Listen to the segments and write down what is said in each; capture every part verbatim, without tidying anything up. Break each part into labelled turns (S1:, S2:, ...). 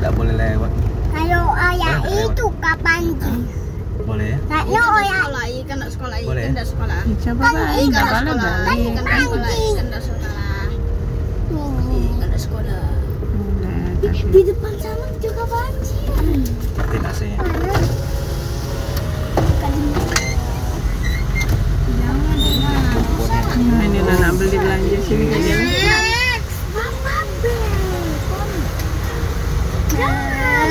S1: tidak boleh lewat.
S2: Kalau ayah
S1: Boleh,
S2: itu kapan sih?
S1: Boleh ya?
S2: Kalau ayah
S3: Sekolah ikan nak sekolah
S1: Boleh.
S3: ikan dah sekolah.
S4: Coba
S2: Kan
S4: balik,
S2: ikan
S4: nggak
S3: dah
S4: boleh
S3: sekolah.
S4: balik.
S3: Ikan dah sekolah. Ikan dah sekolah. Ikan dah sekolah.
S4: Boleh,
S2: di,
S4: tapi
S2: di depan sana juga banjir.
S1: Matiin A C-nya.
S2: Panas.
S4: nah, ini udah nak beli belanja sini aja.
S2: Mama bel. Jangan.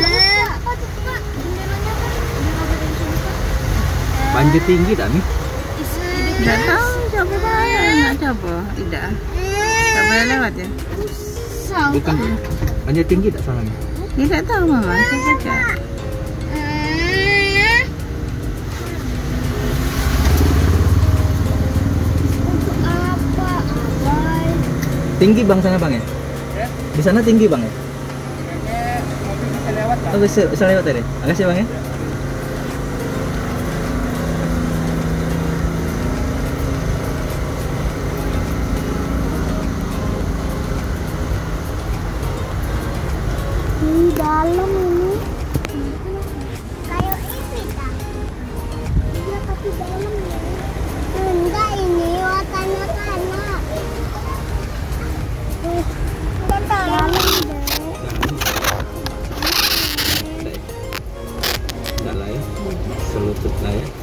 S1: Banjir tinggi tak nih?
S4: Nggak tahu, coba balik, nggak coba, tidak. Nggak boleh lewat ya?
S1: Bukan. Banjir tinggi tak sana nih?
S4: Tidak tahu mama, coba cek.
S2: Untuk apa, Abang?
S1: Tinggi bang sana bang ya? Di sana tinggi bang ya?
S3: Mobil bisa lewat lah.
S1: Oh bisa, bisa lewat tadi. Makasih bang ya.
S2: Di dalam ini kayak ini kan? Iya tapi dalam ya. Enggak ini warnanya kanak. Uh, dalam deh.
S1: Enggak lah ya. Selutut lah ya.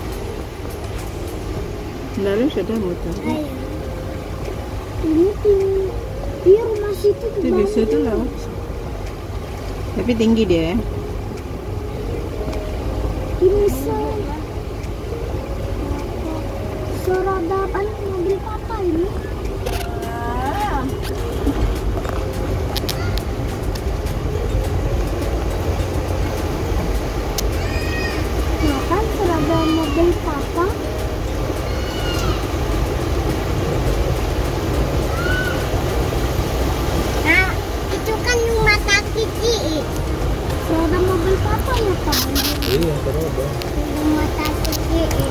S4: Lalu sudah muter.
S2: Ayo. Ini tuh di rumah situ tuh.
S4: Itu di situ lewat. Tapi tinggi dia.
S2: Ini se seradapan mobil papa ini. Ya kan seragam mobil papa. Nah, itu kan rumah sakit sih. Seragam mobil papa ya kan?
S1: Iya, terus bang.
S2: Rumah sakit sih ini.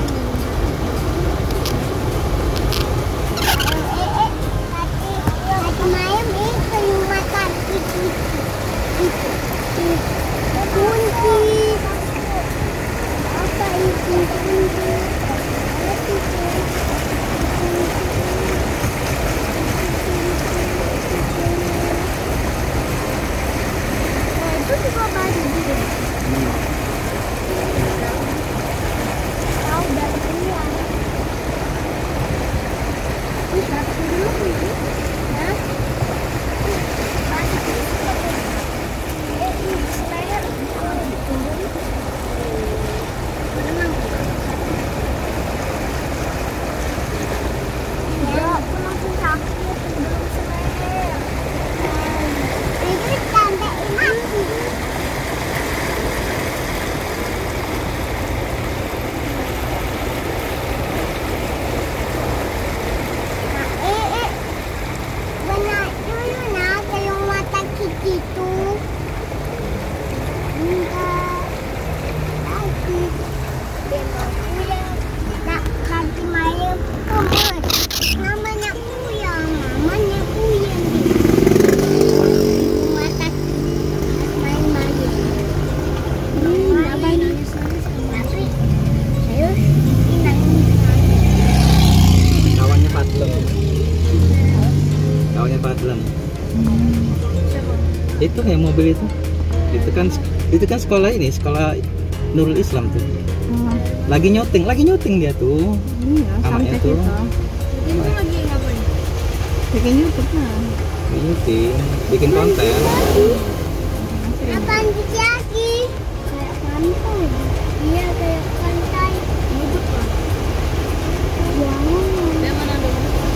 S2: Eh, eh, tadi tadi malam ini ke rumah sakit itu. Itu, itu. Kunci. Apa itu kunci? Apa itu? Nah, itu juga baru juga. Tahu dari luar. Ini satu dulu ini. Nah. Eh, ini saya turun. Berenang. Ya, aku langsung sakit belum selesai. Ini tanda ini.
S1: Kawannya Fadlan. Kawannya Fadlan. Itu kayak mobil itu. Itu kan itu kan sekolah ini, sekolah Nurul Islam tuh. Lagi nyuting, lagi nyuting dia tuh.
S4: Iya,
S1: Anaknya
S4: sampai
S1: tuh.
S4: kita.
S3: Ini lagi ngapain?
S4: Bikin YouTube lah.
S1: Lagi nyuting, bikin konten.
S2: Apaan sih lagi? Kayak pantai. Iya kayak pantai.
S3: Nubut lah.
S2: Jangan.
S3: Dia mana ada?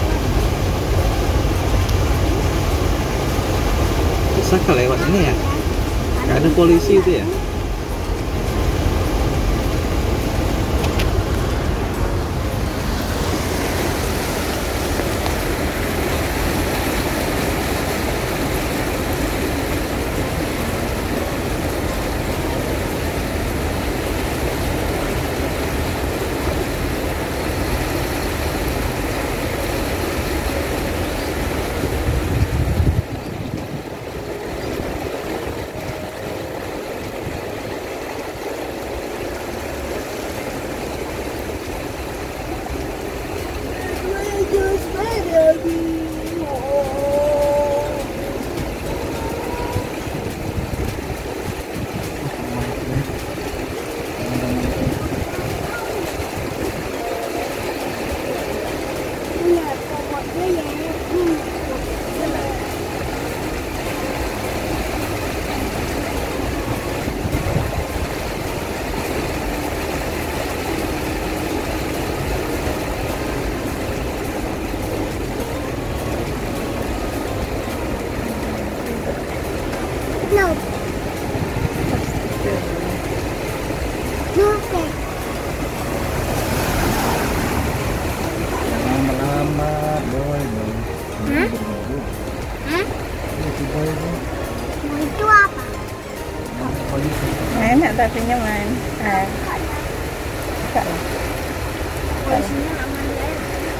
S1: Bisa ke lewat ini ya? Gak ada polisi itu ya?
S4: banyak tapi nyaman. Ah. Enggak lah.
S3: Polisinya nggak mandi air.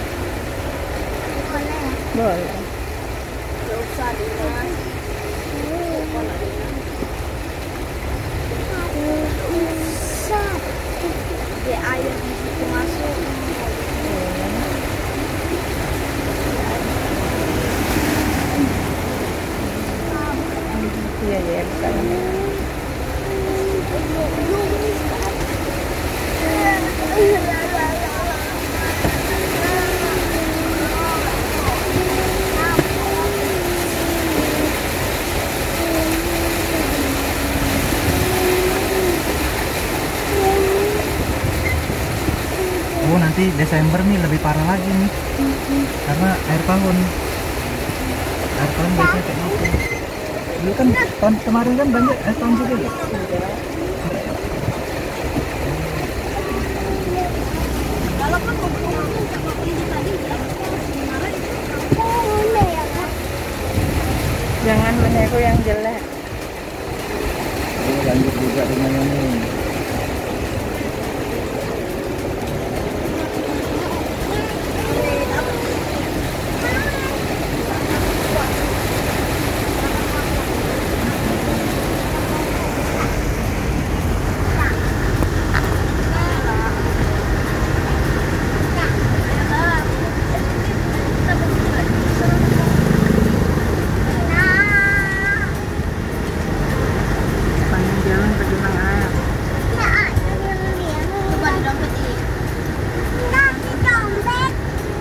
S2: Boleh.
S4: Boleh.
S3: Nggak usah Dinas. Sekolah Dinas.
S2: Bisa.
S3: Di air di situ masuk.
S4: Iya, iya, bukan.
S1: Oh nanti Desember nih lebih parah lagi nih, karena air tahun. Air tahun biasanya kayak gitu. Dulu kan tahun kemarin kan banyak air tahun juga ya.
S3: Walaupun ngomong-ngomong sama polisi tadi bilang kemarin
S2: Boleh ya Kak?
S4: Jangan menyaku yang jelek.
S1: Oh, lanjut juga dengan ini.
S4: Panjang jalan pergi air.
S2: Ya, ada yang lihat.
S3: coba di dompet ini.
S2: Nah, di dompet.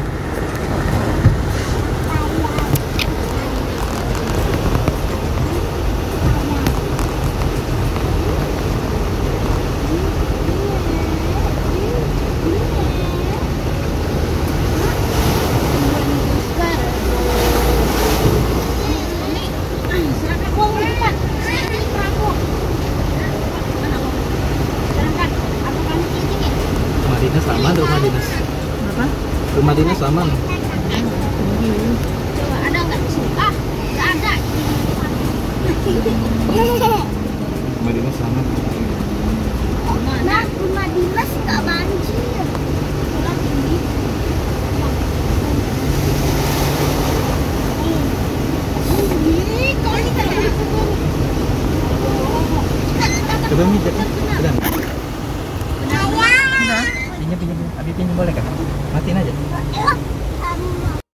S1: Rumah dinas aman, rumah dinas.
S4: Apa?
S1: Rumah dinas aman.
S3: Coba ada nggak di sini? Ah, nggak ada.
S1: Rumah dinas aman.
S3: Mana?
S2: Nah, rumah dinas nggak banjir.
S3: Sekolah tinggi. Ih, kau ini kayak
S1: Coba mijat